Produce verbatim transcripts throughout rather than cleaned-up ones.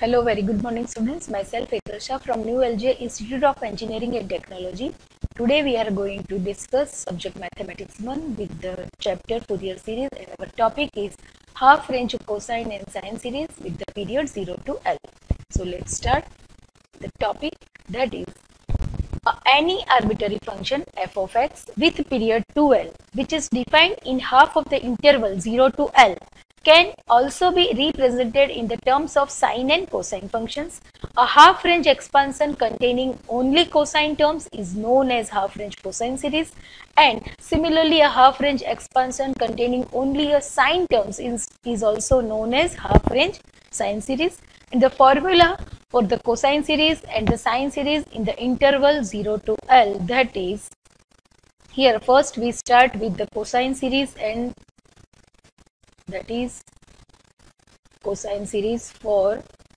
Hello, very good morning students. Myself Ekarsha from New L J Institute of Engineering and Technology. Today we are going to discuss subject Mathematics one with the chapter Fourier series, and our topic is half range cosine and sine series with the period zero to L. So let's start the topic, that is uh, any arbitrary function f of x with period two L which is defined in half of the interval zero to L can also be represented in the terms of sine and cosine functions. A half-range expansion containing only cosine terms is known as half-range cosine series, and similarly a half-range expansion containing only a sine terms is, is also known as half-range sine series. And the formula for the cosine series and the sine series in the interval zero to L, that is, here first we start with the cosine series, and that is cosine series for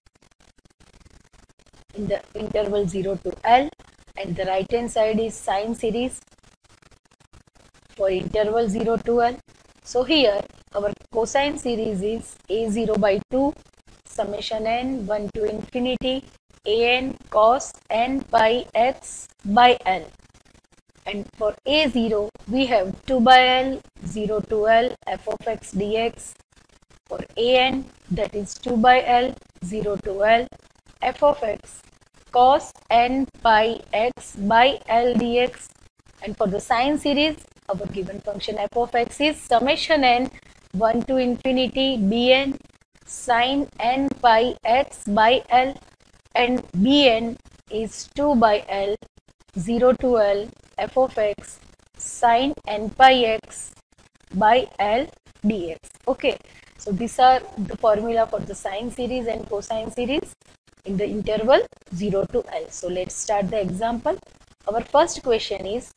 in the interval zero to L, and the right hand side is sine series for interval zero to L. So here our cosine series is a zero by two summation n one to infinity an cos n pi x by L, and for a zero we have two by L zero to L f of x dx. For an, that is two by L zero to L f of x cos n pi x by L dx. And for the sine series, our given function f of x is summation n one to infinity bn sin n pi x by L, and bn is two by L zero to L f of x sin n pi x by L dx. Okay, so these are the formula for the sine series and cosine series in the interval zero to L. So let's start the example. Our first question is,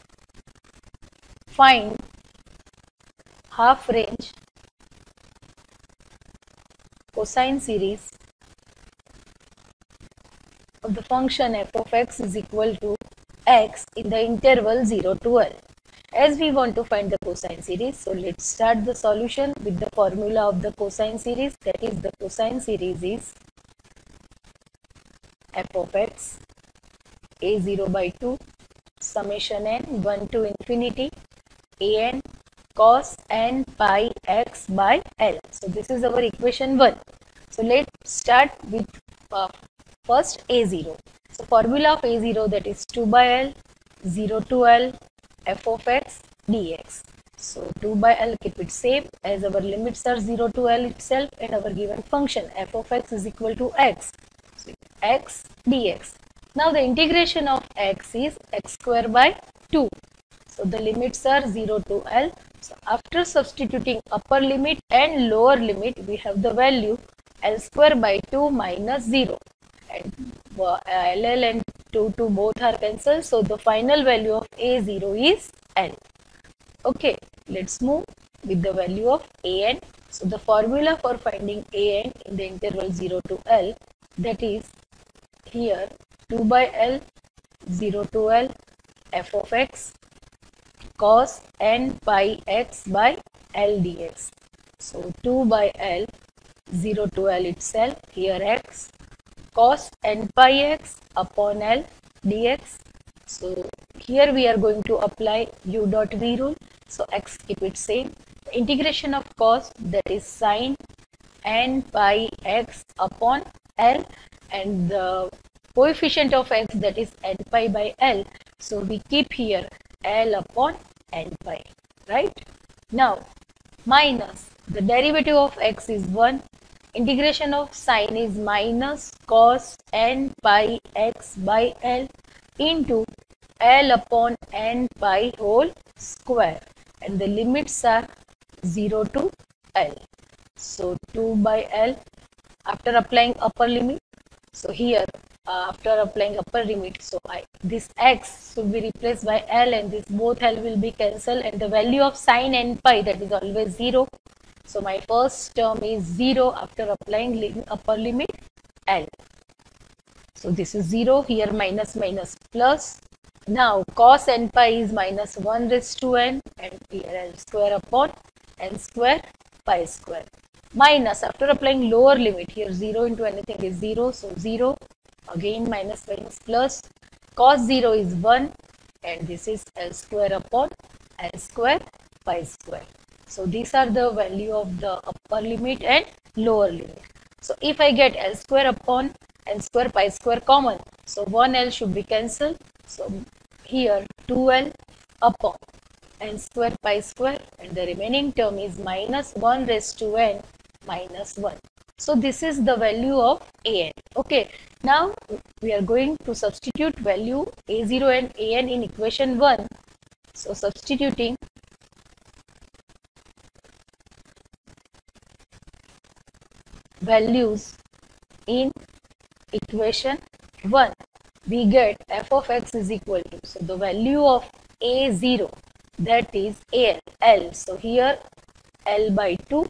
find half range cosine series of the function f of x is equal to x in the interval zero to L. As we want to find the cosine series, so let's start the solution with the formula of the cosine series, that is the cosine series is f of x a zero by two summation n one to infinity an cos n pi x by L. So this is our equation one. So let's start with uh, first a zero. So formula of a zero, that is two by L zero to L f of x dx. So two by L, keep it same as our limits are zero to L itself, and our given function f of x is equal to x. So x dx. Now the integration of x is x square by two. So the limits are zero to L. So after substituting upper limit and lower limit, we have the value L square by two minus zero. And L L and two, two both are cancelled. So the final value of a zero is L. Okay, let's move with the value of an. So the formula for finding an in the interval zero to L, that is here two by L zero to L f of x cos n pi x by L dx. So two by L zero to L itself, here x cos n pi x upon L dx. So here we are going to apply u dot v rule. So x, keep it same. The integration of cos, that is sin n pi x upon L, and the coefficient of x, that is n pi by L. So we keep here L upon n pi, right? Now minus the derivative of x is one. Integration of sine is minus cos n pi x by L into L upon n pi whole square, and the limits are zero to L. So two by L after applying upper limit. So here uh, after applying upper limit, so I, this x should be replaced by L, and this both L will be cancelled, and the value of sine n pi, that is always zero. So my first term is zero after applying lim upper limit L. So this is zero, here minus minus plus. Now cos n pi is minus one raised to n, and here L square upon n square pi square. minus, after applying lower limit, here zero into anything is zero, so zero, again minus minus plus, cos zero is one, and this is L square upon L square pi square. So these are the value of the upper limit and lower limit. So if I get L square upon L square pi square common, so one L should be cancelled. So here two L upon N square pi square, and the remaining term is minus one raised to n minus one. So this is the value of A n. Okay, now we are going to substitute value A zero and A n in equation one. So substituting values in equation one, we get f of x is equal to, so the value of A zero, that is L, L, so here L by two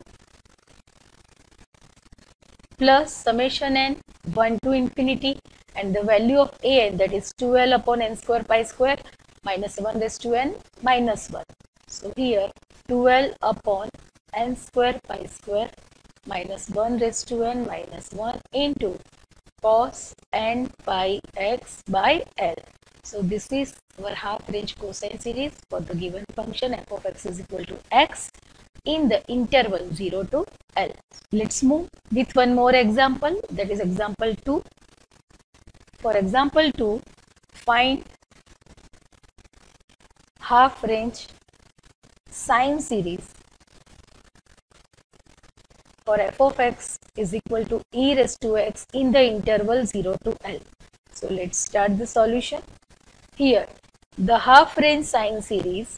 plus summation n one to infinity, and the value of A n, that is two L upon n square pi square minus one raised to n minus one. So here two L upon n square pi square minus one raised to n minus one into cos n pi x by L. So this is our half range cosine series for the given function f of x is equal to x in the interval zero to L. Let's move with one more example, that is example two. For example two, find half range sine series for f of x is equal to e raised to x in the interval zero to L. So let's start the solution. Here the half range sine series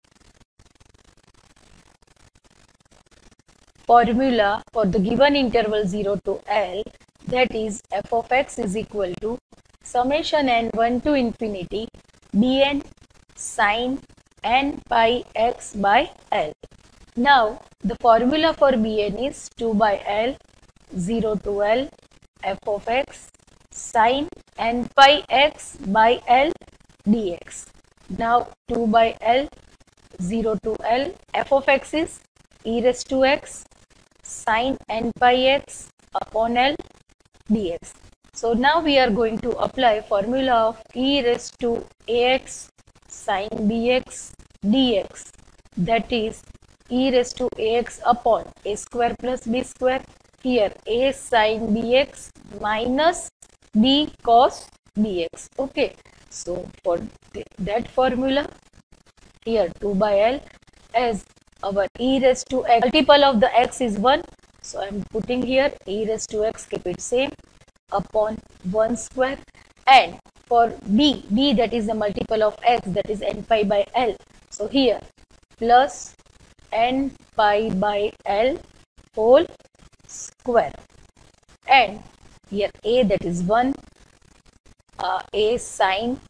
formula for the given interval zero to L, that is f of x is equal to summation n one to infinity bn sine n pi x by L. Now the formula for bn is two by L zero to L f of x sine n pi x by L dx. Now two by L zero to L f of x is e raised to x sine n pi x upon L dx. So now we are going to apply formula of e raised to ax sine bx dx, that is e raised to ax upon a square plus b square, here a sine bx minus b cos bx. Okay, so for th that formula, here two by L, as our e raised to x multiple of the x is one, so I am putting here e raised to x, keep it same, upon one square, and for b, b that is the multiple of x, that is n pi by L, so here plus n pi by L whole square, and here a, that is one, uh, a sine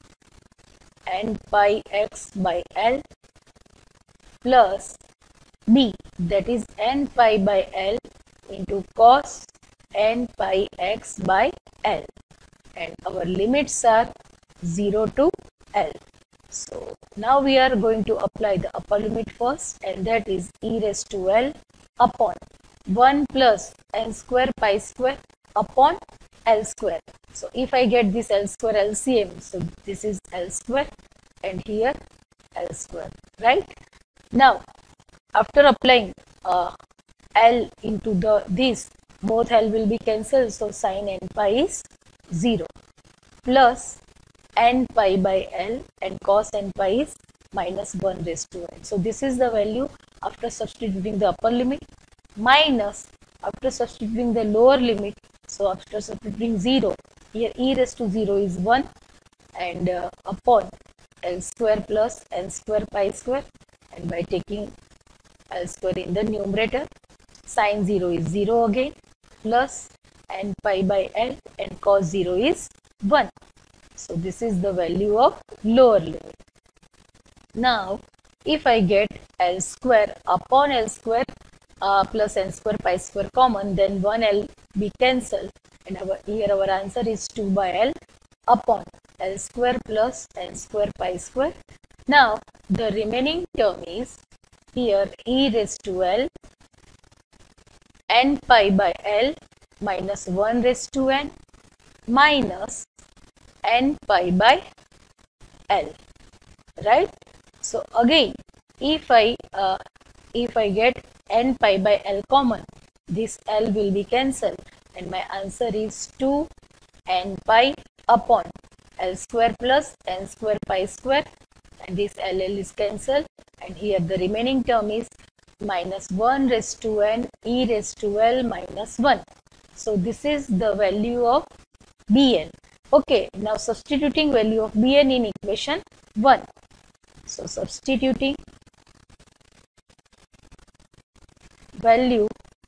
n pi x by L plus b, that is n pi by L into cos n pi x by L, and our limits are zero to L. So now we are going to apply the upper limit first, and that is e raised to L upon one plus n square pi square upon L square. So if I get this L square L C M, so this is L square and here L square, right? Now after applying uh, L into the this, both L will be cancelled, so sin n pi is zero plus n pi by L, and cos n pi is minus one raised to n. So this is the value after substituting the upper limit, minus after substituting the lower limit. So after substituting zero, here e raised to zero is one, and uh, upon L square plus n square pi square, and by taking L square in the numerator, sin zero is zero again, plus n pi by L, and cos zero is one. So this is the value of lower limit. Now if I get L square upon L square uh, plus n square pi square common, then one L be cancelled, and our, here our answer is two by L upon L square plus n square pi square. Now the remaining term is here e raised to L n pi by L minus one raised to n minus n pi by L, right? So again, if I uh, if I get n pi by L common, this L will be cancelled and my answer is two n pi upon L square plus n square pi square, and this L L is cancelled, and here the remaining term is minus one raised to n e raised to L minus one. So this is the value of Bn. Okay, now substituting value of Bn in equation one. So substituting value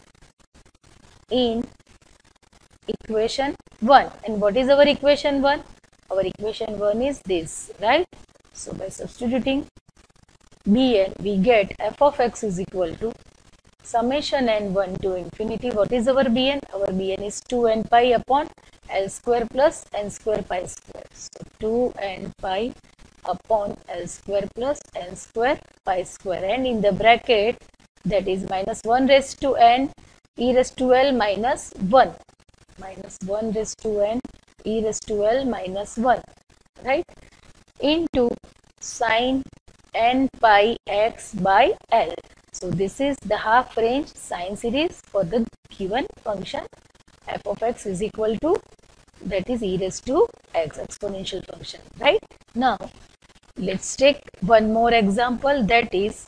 in equation one. And what is our equation one? Our equation one is this, right? So by substituting Bn, we get f of x is equal to summation n one to infinity. What is our Bn? Our Bn is two n pi upon L square plus n square pi square. So two n pi upon L square plus n square pi square, and in the bracket that is minus one raised to n e raised to L minus one, minus one raised to n e raised to L minus one, right, into sine n pi x by L. So this is the half range sine series for the given function f of x is equal to, that is e raised to x, exponential function, right? Now let's take one more example, that is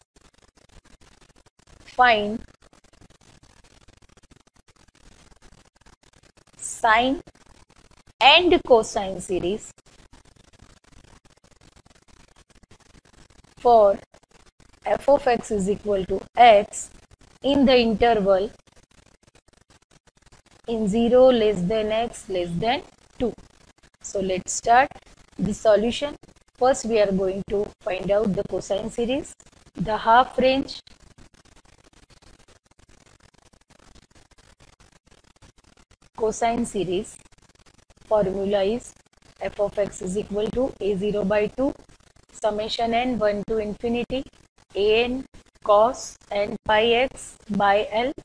find sine and cosine series for f of x is equal to x in the interval in zero less than x less than two. So let's start the solution. First we are going to find out the cosine series. The half range cosine series formula is f of x is equal to a zero by two summation n one to infinity an cos n pi x by L.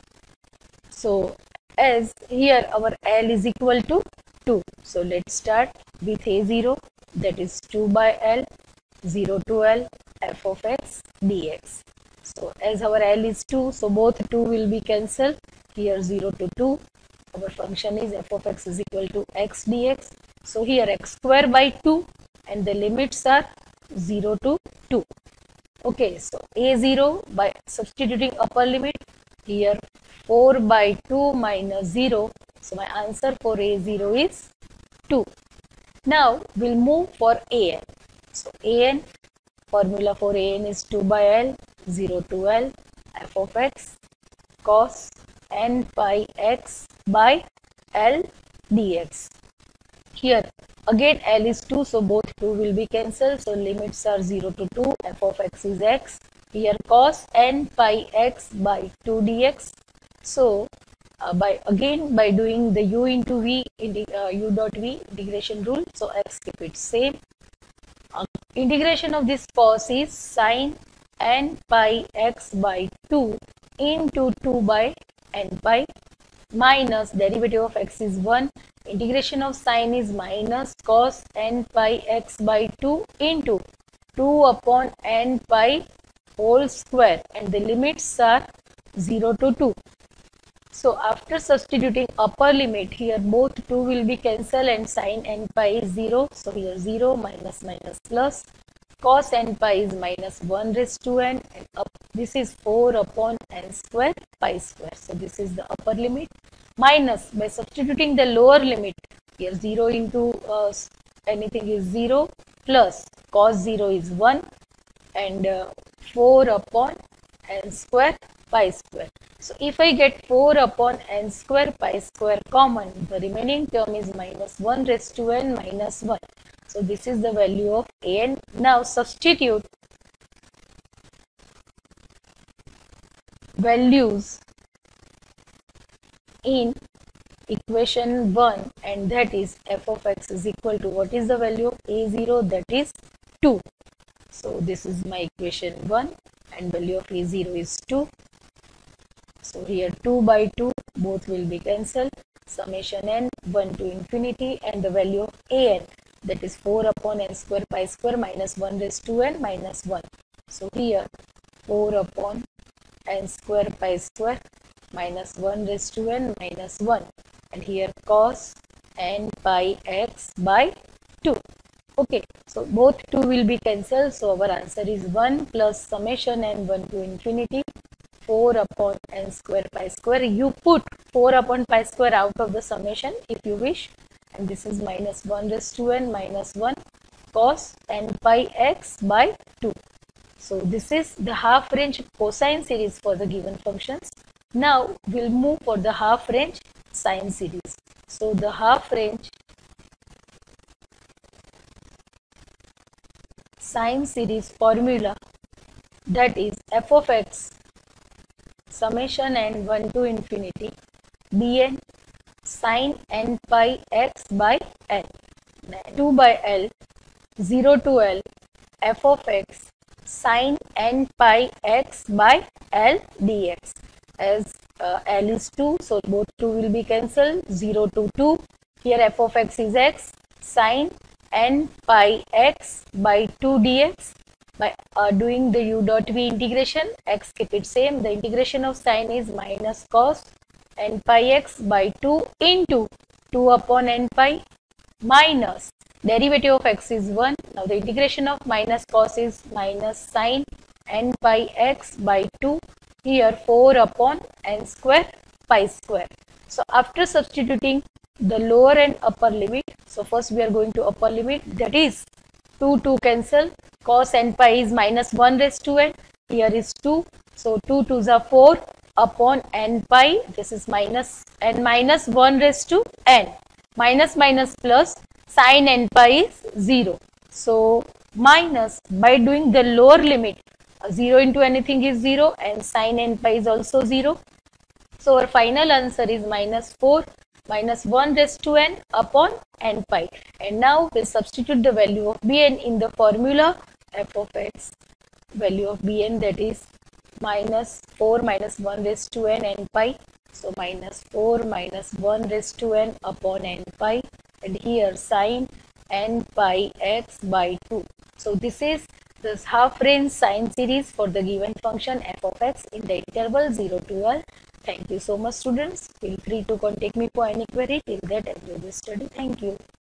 So as here our L is equal to two, so let's start with a zero, that is two by L, zero to L, f of x dx. So as our L is two, so both two will be cancelled, here zero to two, our function is f of x is equal to x dx. So here x square by two and the limits are zero to two. Okay, so a zero by substituting upper limit, here four by two minus zero, so my answer for a zero is two. Now we'll move for an. So an, formula for an is two by L, zero to L, f of x cos n pi x by L dx. Here again L is two, so both two will be cancelled, so limits are zero to two, f of x is x, here cos n pi x by two dx. So uh, by again by doing the u into v, uh, u dot v integration rule, so x keep it same. Uh, integration of this cos is sine n pi x by two into two by n pi minus derivative of x is one, integration of sine is minus cos n pi x by two into two upon n pi whole square, and the limits are zero to two. So after substituting upper limit, here both two will be cancelled and sine n pi is zero, so here zero minus minus plus, cos n pi is minus one raised to n, and up this is four upon n square pi square. So this is the upper limit, minus by substituting the lower limit, here zero into uh, anything is zero, plus cos zero is one, and uh, four upon n square pi square. So if I get four upon n square pi square common, the remaining term is minus one raised to n minus one. So this is the value of an. Now substitute values in equation one, and that is f of x is equal to, what is the value of a zero, that is two. So this is my equation one and value of a zero is two. So here two by two, both will be cancelled. Summation n one to infinity, and the value of an, that is four upon n square pi square minus one raised to n minus one. So here four upon n square pi square minus one raised to n minus one, and here cos n pi x by two. Okay, so both two will be cancelled. So our answer is one plus summation n one to infinity four upon n square pi square. You put four upon pi square out of the summation if you wish, and this is minus one raised to n minus one cos n pi x by two. So this is the half range cosine series for the given functions. Now we'll move for the half range sine series. So the half range sine series formula, that is f of x summation n one to infinity bn sin n pi x by l, two by l, zero to l, f of x sin n pi x by l dx. As uh, l is two, so both two will be cancelled. zero to two, here f of x is x, sin n pi x by two dx. By uh, doing the u dot v integration, x keep it same. The integration of sine is minus cos n pi x by two into two upon n pi minus derivative of x is one. Now the integration of minus cos is minus sine n pi x by two. Here four upon n square pi square. So after substituting the lower and upper limit, so first we are going to upper limit, that is two, two cancel, cos n pi is minus one raised to n, here is two, so two twos are four upon n pi, this is minus and minus one raised to n, minus minus plus, sin n pi is zero. So minus, by doing the lower limit, zero into anything is zero and sin n pi is also zero. So our final answer is minus four minus one raised to n upon n pi. And now we substitute the value of bn in the formula f of x. Value of bn, that is minus four minus one raised to n n pi. So minus four minus one raised to n upon n pi, and here sin n pi x by two. So this is this half range sine series for the given function f of x in the interval zero to l. Thank you so much, students. Feel free to contact me for any query. Till that, enjoy this study. Thank you.